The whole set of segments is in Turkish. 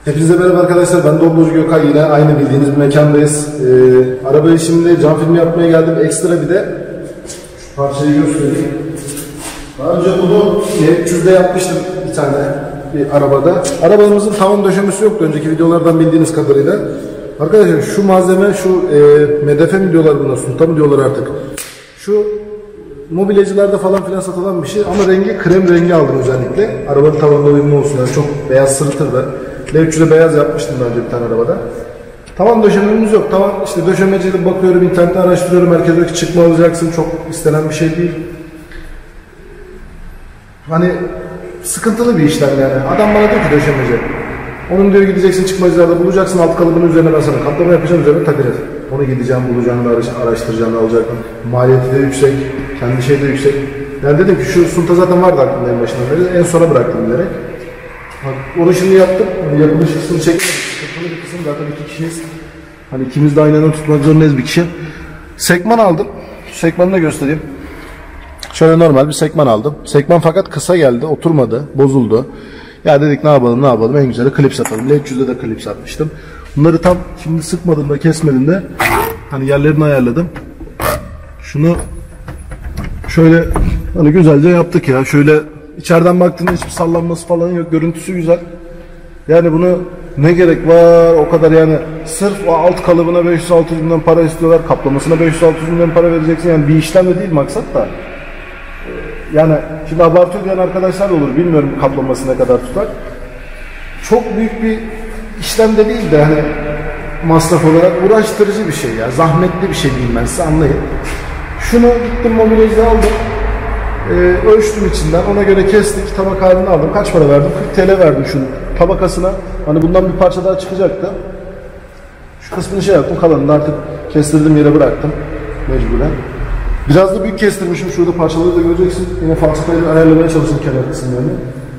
Hepinize merhaba arkadaşlar, ben Doblocu Gökay, yine aynı bildiğiniz bir mekandayız. Arabayı şimdi cam filmi yapmaya geldim, ekstra bir de parçayı göstereyim. Daha önce bunu L300'de yapmıştım bir tane bir arabada. Arabamızın tavan döşemesi yoktu önceki videolardan bildiğiniz kadarıyla. Arkadaşlar şu malzeme, şu medefe mi diyorlar buna, sunta mı diyorlar artık. Şu mobilyacılarda falan filan satılan bir şey ama rengi krem rengi aldım özellikle. Arabanın tavanına uyumlu olsun, yani çok beyaz sırıtırdı. L300'de beyaz yapmıştım daha önce bir tane arabada. Tavan döşememiz yok. Tavan işte döşemeciyle bakıyorum, internette araştırıyorum. Herkes diyor ki çıkma alacaksın. Çok istenen bir şey değil. Hani sıkıntılı bir işlem yani. Adam bana diyor ki döşemeci. Onun diyor gideceksin çıkmacılarda bulacaksın. Alt kalıbının üzerine ben sana kaplama yapacağım, üzerine takacağız. Onu gideceğim, bulacağım, araştıracağım, alacaktım. Maliyeti de yüksek, kendi şey de yüksek. Yani dedim ki şu sunta zaten vardı aklımda en başından beri. En sona bıraktım bilerek. Onu şimdi yaptım. Hani yapılış kısmını çekmedim. Sıkıntılı bir kısım, zaten iki kişiyiz. Hani ikimiz de aynı anda tutmak zorundayız bir kişi. Sekman aldım. Sekmanı da göstereyim. Şöyle normal bir sekman aldım. Sekman fakat kısa geldi, oturmadı, bozuldu. Ya dedik ne yapalım en güzeli klips atalım. L300'de de klips atmıştım. Bunları tam şimdi sıkmadım da kesmedim de hani yerlerini ayarladım. Şunu şöyle hani güzelce yaptık ya. Şöyle içeriden baktığında hiçbir sallanması falan yok. Görüntüsü güzel. Yani bunu ne gerek var o kadar, yani sırf o alt kalıbına 500-600 binden para istiyorlar. Kaplamasına 500-600 binden para vereceksin. Yani bir işlem de değil maksat da. Yani şimdi abartıyor diyen arkadaşlar da olur. Bilmiyorum kaplaması ne kadar tutar. Çok büyük bir işlem de değil de hani masraf olarak uğraştırıcı bir şey ya. Zahmetli bir şey diyeyim ben size, anlayın. Şunu gittim mobilyacıda aldım. Ölçtüm içinden, ona göre kestik, tabak halini aldım. Kaç para verdim? 40 TL verdim şunun tabakasına. Hani bundan bir parça daha çıkacaktı. Şu kısmını şey yaptım, kalanını artık kestirdiğim yere bıraktım mecburen. Biraz da büyük kestirmişim, şurada parçaları da göreceksin. Yine falçatayla ayarlamaya çalıştım kenar kısımlarını.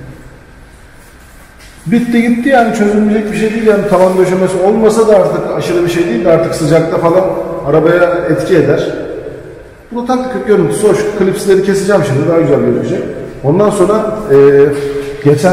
Bitti gitti, yani çözülmeyecek bir şey değil. Yani tavan döşemesi olmasa da artık aşırı bir şey değil de artık sıcakta falan arabaya etki eder. Bunu taktık, görüntüsü hoş. Klipsleri keseceğim şimdi, daha güzel gözükecek. Ondan sonra geçen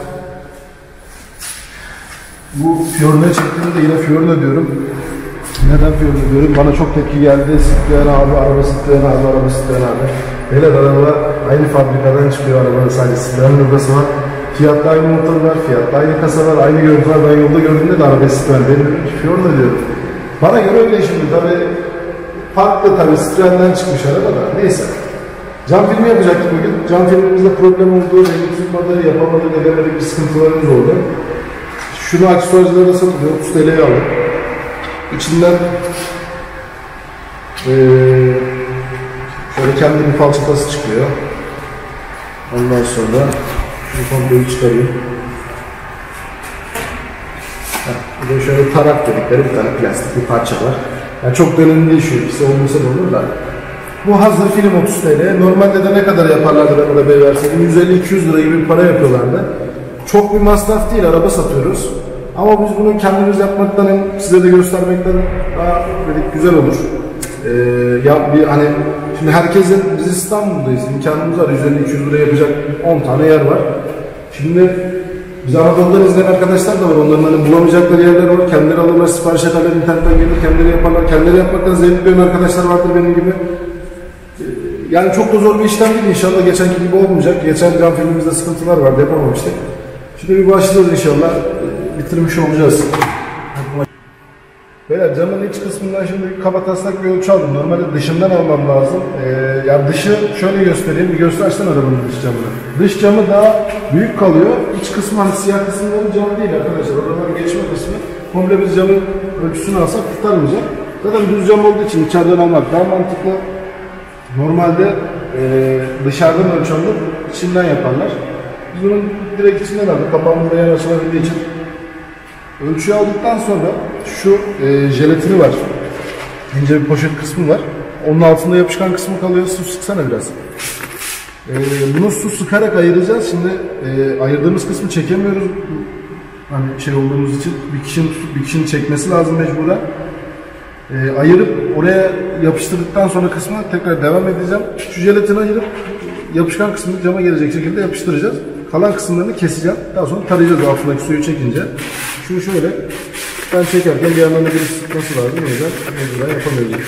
bu Fiorino çektiğimde yine Fiorino diyorum. Neden Fiorino diyorum? Bana çok tepki geldi. Citroen abi, araba Citroen abi, araba Citroen abi. Beyler, araba aynı fabrikadan çıkıyor, arabanın sadece Citroen logosu var. Fiat'ta aynı motor var, Fiat'ta aynı kasa var, aynı görüntü var. Ben yolda gördüğümde de araba Citroen. Benim Fiorino diyorum. Bana göre öyle şimdi tabii. Farklı tabii, Citroen'den çıkmış araba da. Neyse. Cam filmi yapacaktık bugün. Cam filmimizde problem oldu, rengi tutmadı, yapamadık, edemedik, bir sıkıntılarımız oldu. Şunu aksesuarcılara satılıyor, 30 TL'ye aldım. İçinden şöyle kendi bir falçatası çıkıyor. Ondan sonra bu komboyu çıkarayım. Bir de şöyle tarak dedikleri bir tane plastik bir parça var. Yani çok da önemli değil, şu ikisi olmasa da olur da. Bu hazır film 30 TL. Normalde de ne kadar yaparlardı ben arabaya verseydim? 150-200 lira gibi bir para yapıyorlardı. Çok bir masraf değil, araba satıyoruz. Ama biz bunu kendimiz yapmaktan, hem size de göstermekten daha dedik güzel olur. Hani şimdi herkesin, biz İstanbul'dayız, imkanımız var, 150-200 lira yapacak 10 tane yer var. Şimdi biz Anadolu'dan izleyen arkadaşlar da var, onların hani bulamayacakları yerler var, kendileri alırlar, sipariş ederler, internetten gelir, kendileri yaparlar, kendileri yapmaktan zevk duyan arkadaşlar vardır benim gibi. Yani çok da zor bir işlem değil, inşallah geçenki gibi olmayacak. Geçen cam filmimizde sıkıntılar vardı, yapamamıştık. Şimdi bir başlıyoruz inşallah, bitirmiş olacağız. Beyler, camın iç kısmından şimdi kabataslak bir ölçü aldım. Normalde dışından almam lazım. Yani dışı şöyle göstereyim, bir göstersen arabanın dış camını. Dış camı daha büyük kalıyor. İç kısmı, hani siyah kısımları cam değil arkadaşlar. Oraları geçme kısmı. Komple biz camın ölçüsünü alsak kurtarmayacak. Zaten düz cam olduğu için içeriden almak daha mantıklı. Normalde dışarıdan ölçü alınıp içinden yaparlar. Biz bunun direkt içinden aldık. Kapağımız da yer açılabildiği için. Ölçüyü aldıktan sonra şu jelatini var. İnce bir poşet kısmı var. Onun altında yapışkan kısmı kalıyor. Su sıksana biraz. Bunu su sıkarak ayıracağız. Şimdi ayırdığımız kısmı çekemiyoruz. Hani şey olduğumuz için bir kişinin çekmesi lazım mecburen. Ayırıp oraya yapıştırdıktan sonra kısmı tekrar devam edeceğim. Şu jelatini ayırıp yapışkan kısmını cama gelecek şekilde yapıştıracağız. Kalan kısımlarını keseceğim. Daha sonra tarayacağız altındaki suyu çekince. Çünkü şöyle, ben çekerken bir yandan da birisi sıkması lazım. O yüzden mecburen yapamıyoruz.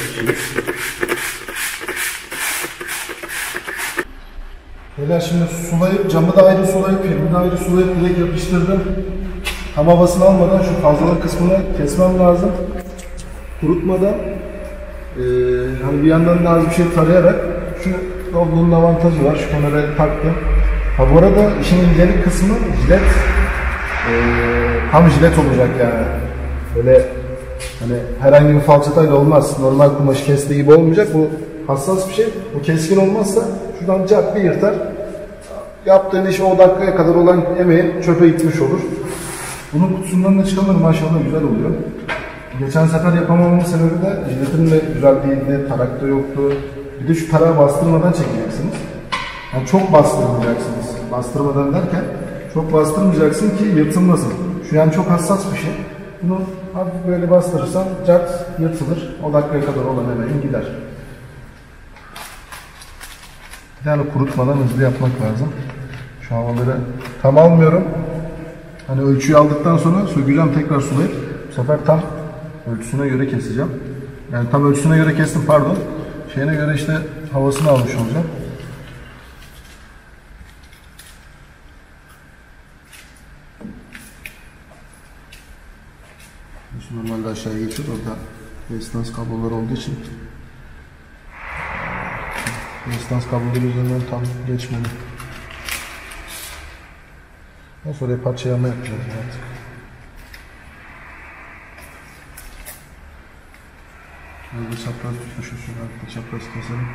Beyler şimdi sulayıp, camı da ayrı sulayıp, filmi de ayrı sulayıp direkt yapıştırdım. Tam havasını almadan şu fazlalık kısmını kesmem lazım. Kurutmadan, hani bir yandan da az bir şey tarayarak, şu Doblo'nun avantajı var, şu kenara taktım. Ha bu arada işin incelik kısmı jilet, tam jilet olacak yani. Böyle hani herhangi bir falçatayla olmaz, normal kumaşı kestiği gibi olmayacak, bu hassas bir şey. Bu keskin olmazsa şuradan cart bir yırtar. Yaptığın iş o dakikaya kadar olan emeğin çöpe gitmiş olur. Bunun kutusundan da çıkanlar maşallah güzel oluyor. Geçen sefer yapamamamın sebebi de jiletin de güzel değildi, tarakta yoktu. Bir de şu tarağı bastırmadan çekeceksiniz. Yani çok bastırmayacaksınız. Bastırmadan derken çok bastırmayacaksın ki yırtılmasın. Şu yani çok hassas bir şey. Bunu hafif böyle bastırırsan cart yırtılır. O dakikaya kadar olan emeğin gider. Yani kurutmadan hızlı yapmak lazım. Şu havaları tam almıyorum. Hani ölçüyü aldıktan sonra sökeceğim, tekrar sulayıp bu sefer tam ölçüsüne göre keseceğim. Yani tam ölçüsüne göre kestim, pardon. Şeyine göre işte havasını almış olacağım. Şimdi normalde aşağıya geçiyor. Orada resistans kabloları olduğu için resistans kabloları üzerinden tam geçmedi. Ondan sonra parçalama yapacağız artık. Böyle çapraz tutuşu, şöyle artık çapraz keselim.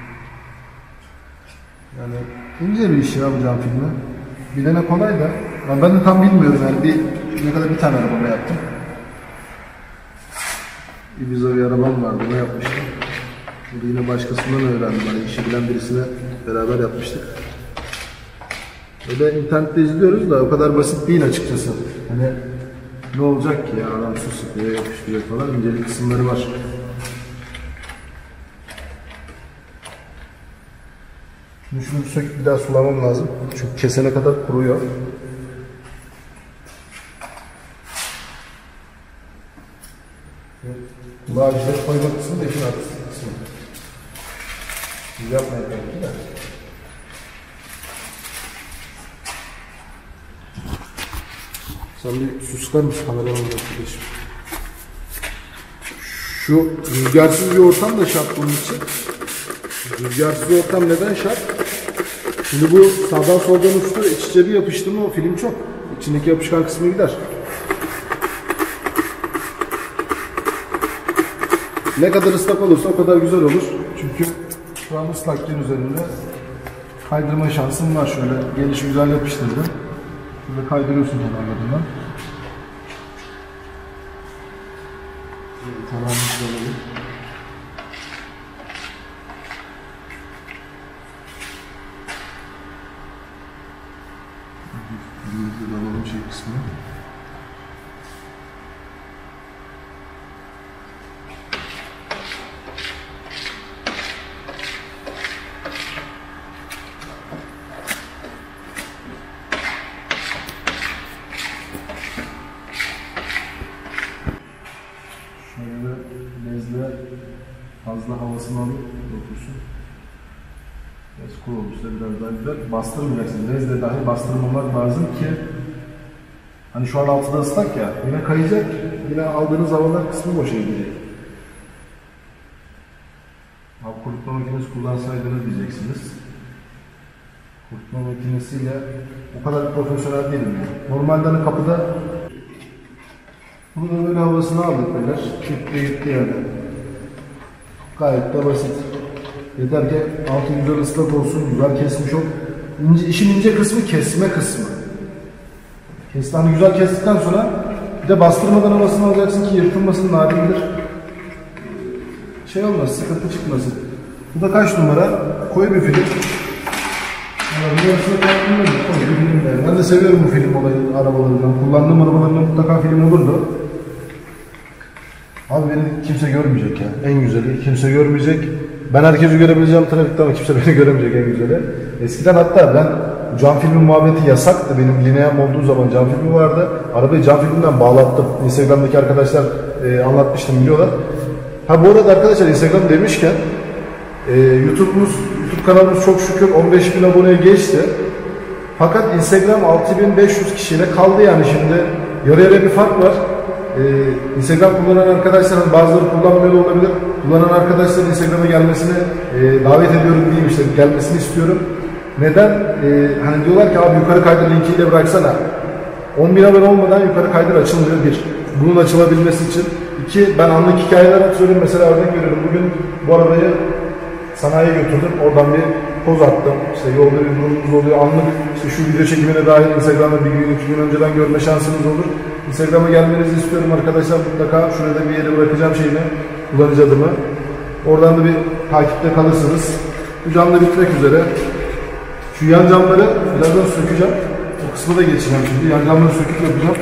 Yani ince bir iş ya bu cam filmi. Bilene kolay da. Yani ben de tam bilmiyorum yani ne kadar bir tane arabama yaptım. Ibiza bir arabam vardı, ne yapmıştım. Şimdi yine başkasından öğrendim. Hani işi bilen birisine beraber yapmıştık. Öyle internette izliyoruz da o kadar basit değil açıkçası. Hani ne olacak ki ya, adam su sıkıyor, yapıştırıyor falan, incelik kısımları var. Şimdi şunu söküp bir daha sulamam lazım. Çünkü kesene kadar kuruyor. Kulağa jilet koyma kısmı da işin artistik kısmı. Biz yapmayalım belki de. Sen bir su sıkar mısın kameramanın arkadaşım? Şu rüzgarsız bir ortam da şart bunun için. Rüzgarsız ortam neden şart? Şimdi bu sağdan soldan uçtu, iç içe bir yapıştı mı o film çok. İçindeki yapışkan kısmı gider. Ne kadar ıslak olursa o kadar güzel olur. Çünkü şu an ıslakken üzerinde kaydırma şansım var. Şöyle geniş güzel yapıştırdım. Şöyle kaydırıyorsun kenarlarından. Tamam, güzel olur. Bir alalım şey kısmını. Şöyle bezle fazla havasını alıp otursun. Biraz kuru olursa biraz daha güzel. Bastırmayacaksın. Bezle dahi bastırmamak lazım ki hani şu an altıda ıslak ya, yine kayacak, yine aldığınız havalar kısmı boşa gidecek. Abi kurutma makinesi kullansaydınız diyeceksiniz. Kurutma makinesiyle o kadar profesyonel değilim yani. Normalde hani kapıda bunu böyle havasını aldık beyler. Gitti yani. Gayet de basit. Yeter ki altı güzel ıslak olsun, güzel kesmiş ol. İşin ince kısmı kesme kısmı. Hani güzel kestikten sonra bir de bastırmadan havasını alacaksın ki yırtılmasın, nadirdir. Şey olmaz, sıkıntı çıkmasın. Bu da kaç numara? Koyu bir film. Koyu bir film yani. Ben de seviyorum bu film olayı, arabalarından. Kullandığım arabalarında mutlaka film olurdu. Abi beni kimse görmeyecek ya. En güzeli kimse görmeyecek. Ben herkesi görebileceğim trafikte ama kimse beni göremeyecek en güzeli. Eskiden hatta ben Cam filmi muhabbeti yasaktı. Benim lineam olduğu zaman cam filmi vardı. Arabayı cam filminden bağlattım. Instagram'daki arkadaşlar anlatmıştım, biliyorlar. Ha bu arada arkadaşlar, Instagram demişken YouTube kanalımız çok şükür 15.000 aboneye geçti. Fakat Instagram 6.500 kişiyle kaldı yani şimdi. Yarı yarıya bir fark var. Instagram kullanan arkadaşların bazıları kullanmıyor da olabilir. Kullanan arkadaşların Instagram'a gelmesini davet ediyorum diyeyim, işte gelmesini istiyorum. Neden? Hani diyorlar ki abi yukarı kaydır linkiyle bıraksana. 10.000 abone olmadan yukarı kaydır açılmıyor bir. Bunun açılabilmesi için. İki, ben anlık hikayeler atıyorum. Mesela örnek veriyorum. Bugün bu arabayı sanayiye götürdüm. Oradan bir poz attım. İşte yolda bir durumumuz oluyor. Anlık işte şu video çekimine dahil Instagram'da bir gün, 2 gün önceden görme şansınız olur. Instagram'a gelmenizi istiyorum arkadaşlar. Mutlaka şurada bir yere bırakacağım şeyini, kullanıcı adımı. Oradan da bir takipte kalırsınız. Bu cam da bitmek üzere. Şu yan camları birazdan sökeceğim. O kısmı da geçeceğim şimdi. Yan camları söküp yapacağım.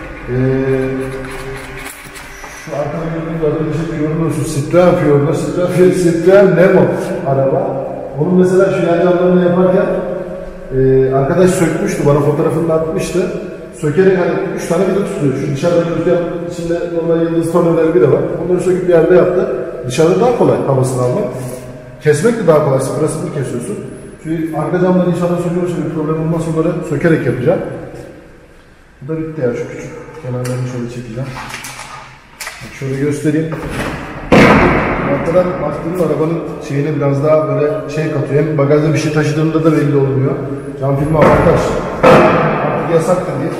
Şu arkada gördüğünüz arkadaşlar görüyorsunuz. Citroen Nemo araba. Onun mesela şu yan camlarını yaparken arkadaş sökmüştü. Bana fotoğrafını atmıştı. Sökerek hani 3 tane vida tutuyor. Şu dışarıda gözüken içinde normal yıldız tornavidaları bir de var. Onları söküp bir yerde yaptı. Dışarıda daha kolay havasını almak. Kesmek de daha kolay. Sıfıra sıfır kesiyorsun. Çünkü arka camları inşallah söküyorsa bir problem olmaz, onları sökerek yapacağım. Bu da bitti ya, şu küçük kenarlarını şöyle çekeceğim. Bak şöyle göstereyim. Arkadan baktığımda arabanın şeyine biraz daha böyle şey katıyor. Hem bagajda bir şey taşıdığında da belli olmuyor. Cam filmi avantaj. Artık yasaktır diye.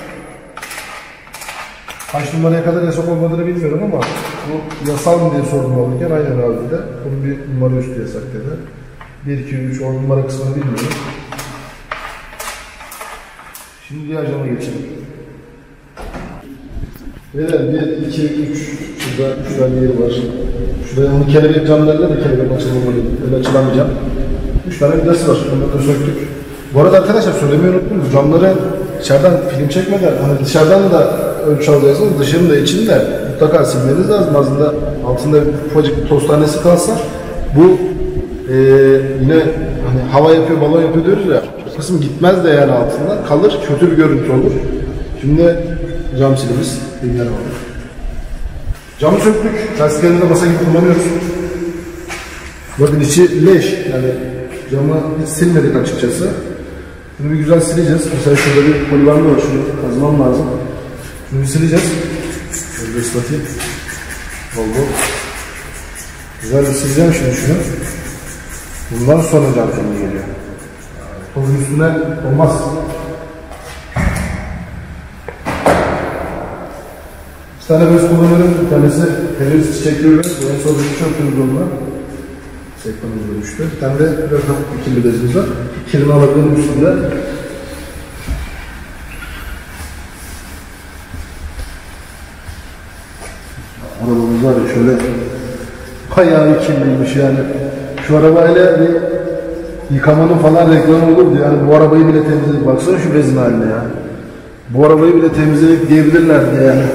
Kaç numaraya kadar yasak olmadığını bilmiyorum ama bu yasal mı diye sordum alırken aynen abi de. Bunun bir numara üstü yasak dedi. 1, 2, 3, 10 numara kısmını bilmiyorum. Şimdi diğer cama geçelim. Beyler 1, 2, 3. Şurada 3 tane yeri var. Şurada onu kelebek camlarıyla da kelebek açılmalı. Öyle açılamayacağım. 3 tane vidası var. Onları da söktük. Bu arada arkadaşlar söylemeyi unuttum. Camları içeriden film çekmeden, hani dışarıdan da ölçü alacaksınız. Dışını da içini de mutlaka silmeniz lazım. Altında ufacık bir toz tanesi kalsa bu yine hani hava yapıyor, balon yapıyor diyoruz ya. O kısım gitmez de yani altından kalır. Kötü bir görüntü olur. Şimdi cam silimiz bir yana olur. Camı söktük. Lastiklerini de masa gibi kullanıyoruz. Bakın içi leş. Yani camı hiç silmedik açıkçası. Bunu bir güzel sileceğiz. Mesela şurada bir polibandı var. Şunu kazmam lazım. Şunu bir sileceğiz. Şöyle ıslatayım. Bol bol. Güzel bir sileceğim şimdi şunu. Bundan sonra cam filmi geliyor. Tozun üstüne olmaz. Bir tane bez kullanıyorum. Bir tanesi televizyon çiçekli bez. En son bir çok temiz onunla. Sekmanımızda düştü. Bir tane de rakam ikili bezimiz var. İkilini alabilirim üstünde. Arabamız var ya şöyle bayağı ikiliymiş yani. Şu arabayla bir yıkamanın falan reklamı olurdu yani. Bu arabayı bile temizledik. Baksana şu bezin haline ya. Bu arabayı bile temizledik diyebilirlerdi yani.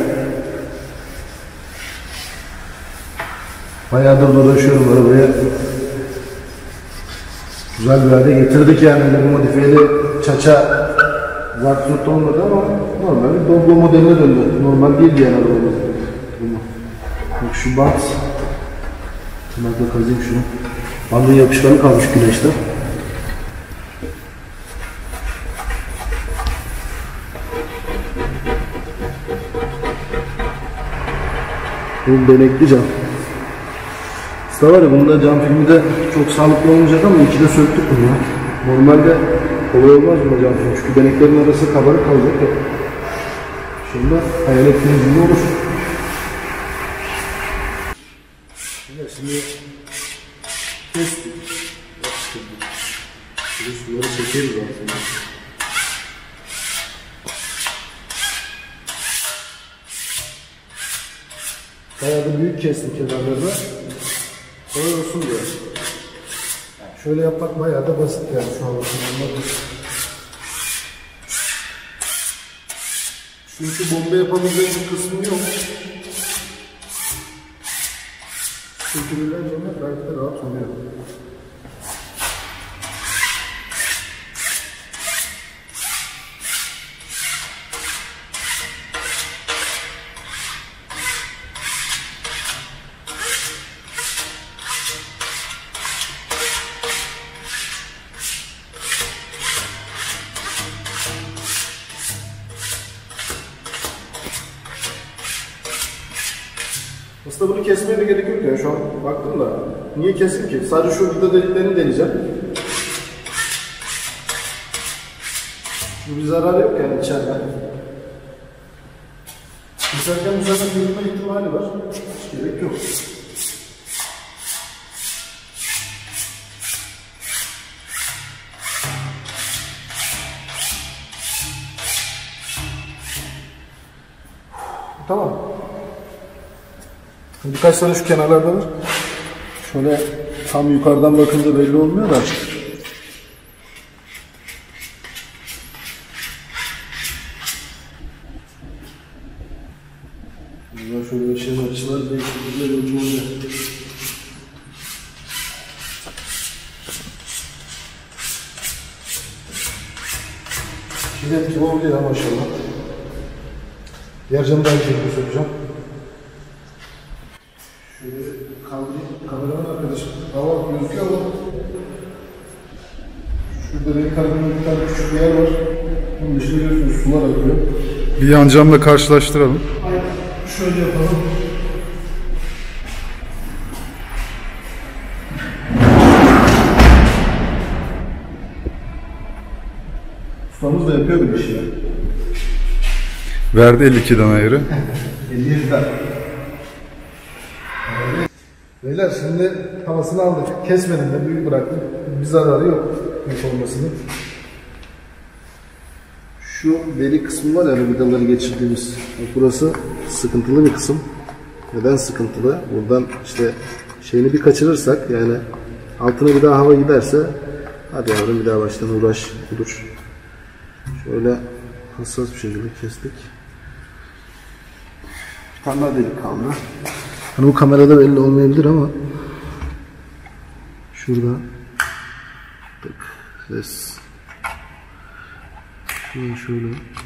Bayağıdır uğraşıyorum arabaya. Güzel bir hale getirdik yani. Bu modifiyeli çaça vaktiyot olmadı ama normal bir Doblo modeline döndü. Normal değil yani arabamız. Bak şu bant. Tırnakla kazayım şunu. Bandın yapışkanı kalmış güneşte. Bu benekli cam. Aslında var ya, bunda cam filmi de çok sağlıklı olmayacak ama içine söktük bunu ya. Normalde kolay olmaz buna cam filmi çünkü beneklerin arası kabarık kalacak ya. Şimdi hayal ettiğiniz gibi olur. Şimdi kestik. Şimdi suları çekeriz aslında. Bayağı da büyük kestik kenarlarını. Kolay olsun diye. Yani şöyle yapmak bayağı da basit yani şu an. Çünkü bomba yapabileceğim bir kısmı yok. Sökülürler sonra gayet de rahat oluyor. Aslında bunu kesmeye de gerek yok yani şu an baktım da. Niye keseyim ki? Sadece şu vida deliklerini deneyeceğim. Bir zarar yok yani içeride. Keserken bu zaten görünme ihtimali var. Hiç gerek yok. Tamam. Birkaç tane şu kenarlarda var. Şöyle tam yukarıdan bakınca belli olmuyor da. Burada şöyle bir şeyin açıları değişiklikler oluyor. Şiddet gibi oldu ya maşallah. Diğer camı da aynı şekilde sökeceğim. Şöyle kaldırayım. Kameraman arkadaşım. Hava gözüküyor ama şurada benim karbonun bir tane küçük bir yer var. Bunun dışında görüyorsunuz sular akıyor. Bir yan camla karşılaştıralım. Aynen. Şöyle yapalım. Ustamız da yapıyor bir işi. Verdi 52'den ayrı. 57'den. Beyler şimdi havasını aldık. Kesmedim de büyük bıraktım. Bir zararı yok büyük olmasının. Şu deli kısmı var ya vidaları geçirdiğimiz. Burası sıkıntılı bir kısım. Neden sıkıntılı? Buradan işte şeyini bir kaçırırsak yani altına bir daha hava giderse hadi yavrum bir daha baştan uğraş budur. Şöyle hassas bir şekilde kestik. Bir tane daha delik kaldı. Hani bu kamerada belli olmayabilir ama şurada tık ses şöyle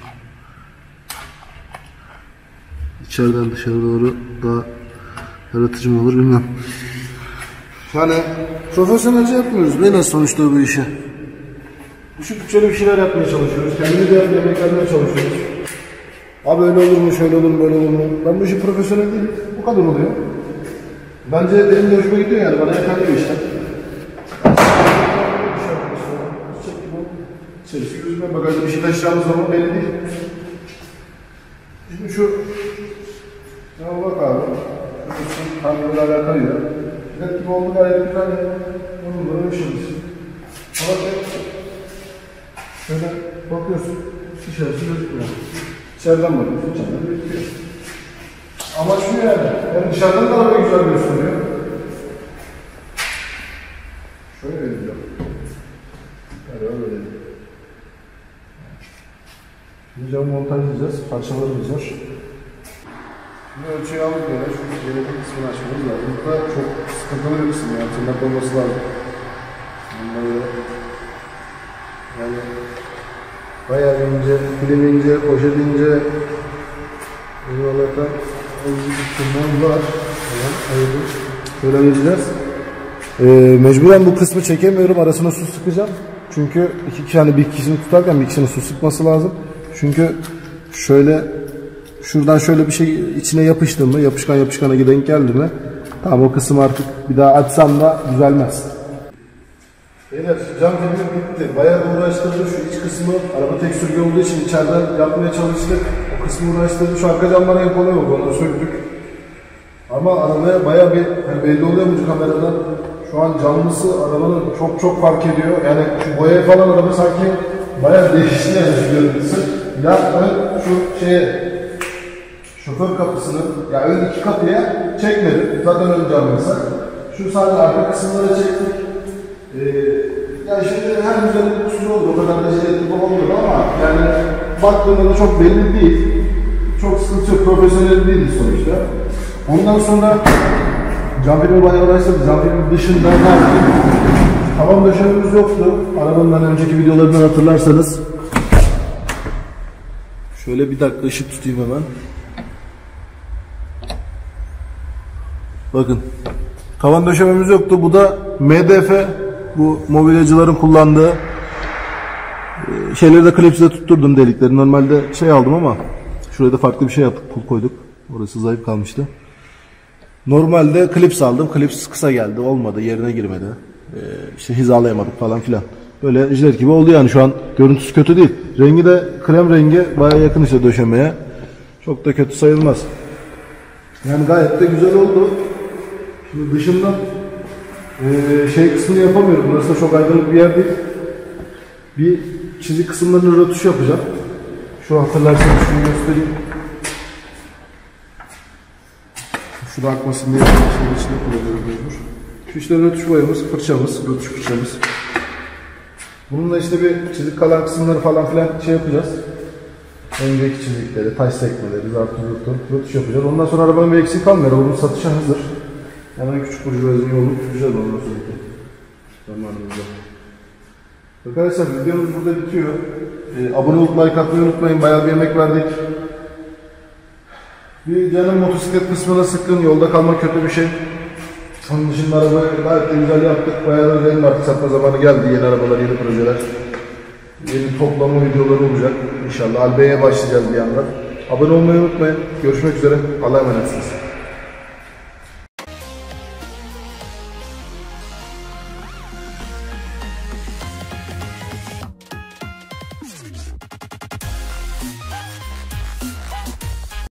içeriden dışarı doğru daha yaratıcı mı olur bilmem. Yani profesyonelce yapmıyoruz beyler sonuçta bu işi. Düşük bütçeli bir şeyler yapmaya çalışıyoruz. Kendimiz de yemek yapmaya çalışıyoruz. Abi öyle olur mu, şöyle olur mu, böyle olur mu? Ben bu işi profesyonel değilim. Bu kadar oluyor. Bence benim de hoşuma gidiyor yani. Bana yeterli bir işlem. İçerisi gözüme bagajda bir şey taşıyacağımız zaman belli değil. Şimdi şu ya bak abi. Şu kamyonla alakalı ya. Bilet gibi oldu gayet güzel. Onunla yaşıyoruz. Ama şöyle bakıyorsun. Dışarısı gözükmüyor. İçeriden bakıyorsun. İçeriden gözüküyor. Ama şu yani. Yani dışarıdan da araba güzel gösteriyor. Şöyle vereceğim. Galiba böyle. Şimdi camı montajlayacağız. Parçalarımız var. Şimdi ölçüyü aldık böyle. Şu genetik kısmını açmamız lazım. Burada çok sıkıntılı bir kısım yani. Tırnak olması lazım. Bunları yani bayağı ince, film ince, poşet ince. Benim Allah'tan bir tırnağım var. Tamam, ayırdım. Şöyle ayıracağız. Mecburen bu kısmı çekemiyorum. Arasına su sıkacağım. Çünkü bir kişinin tutarken bir kişinin su sıkması lazım. Çünkü şöyle şuradan şöyle bir şey içine yapıştı mı, yapışkana denk geldi mi, tamam o kısım artık bir daha açsam da düzelmez. Beyler cam demir bitti. Bayağı uğraştırdı şu iç kısmı. Araba tek sürgü olduğu için içeriden yapmaya çalıştık. O kısmı uğraştırdı. Şu arka camlara en kolay oldu. Onları söktük. Ama arabaya bayağı bir yani belli oluyor mu kameradan? Şu an camlısı arabanın çok fark ediyor. Yani şu boyaya falan araba sanki bayağı değişti yani şu görüntüsü. Ya ön şu şoför kapısının ya ön iki kapıya çekmedim. Zaten ön cam yasak. Şu sadece arka kısımlara çektik. Ya şimdi her güzel kusur oldu. O kadar da şey olmuyor ama yani baktığında da çok belli değil. Çok sıkıntı yok. Profesyonel değil sonuçta. Ondan sonra cam filmi bayağı uğraştırdı. Cam filmin dışında ne yaptık? Tavan döşememiz yoktu. Arabanın önceki videolarından hatırlarsanız. Şöyle bir dakika ışık tutayım hemen. Bakın. Tavan döşememiz yoktu. Bu da MDF. Bu mobilyacıların kullandığı şeyleri de klipsle tutturdum delikleri. Normalde şey aldım ama şuraya da farklı bir şey yaptık. Pul koyduk. Orası zayıf kalmıştı. Normalde klips aldım. Klips kısa geldi. Olmadı. Yerine girmedi. İşte hizalayamadık falan filan. Böyle jilet gibi oldu yani. Şu an görüntüsü kötü değil. Rengi de krem rengi. Baya yakın işte döşemeye. Çok da kötü sayılmaz. Yani gayet de güzel oldu. Şimdi dışından şey kısmını yapamıyorum. Burası da çok aydınlık bir yer değil. Bir çizik kısımlarını rötuş yapacağım. Şu hatırlarsanız şunu göstereyim. Şu da akmasın diye şeyin içine kullanıyorum mecbur. Şu işte rötuş boyamız, fırçamız, rötuş fırçamız. Bununla işte bir çizik kalan kısımları falan filan şey yapacağız. Önceki çizikleri, taş sekmeleri, rötuş yapacağız. Ondan sonra arabanın bir eksiği kalmıyor. Bunun satışa hazır. Hemen küçük burjuvazini yolunu tutacağız ondan sonraki zamanımızda. Arkadaşlar videomuz burada bitiyor. Abone olup like atmayı unutmayın. Bayağı bir emek verdik. Bir canım motosiklet kısmına sıkın. Yolda kalmak kötü bir şey. Onun dışında arabayı gayet de güzel yaptık. Bayağı da özelim artık, satma zamanı geldi. Yeni arabalar, yeni projeler. Yeni toplama videoları olacak. İnşallah Albe'ye başlayacağız bir yandan. Abone olmayı unutmayın. Görüşmek üzere. Allah'a emanetsiniz.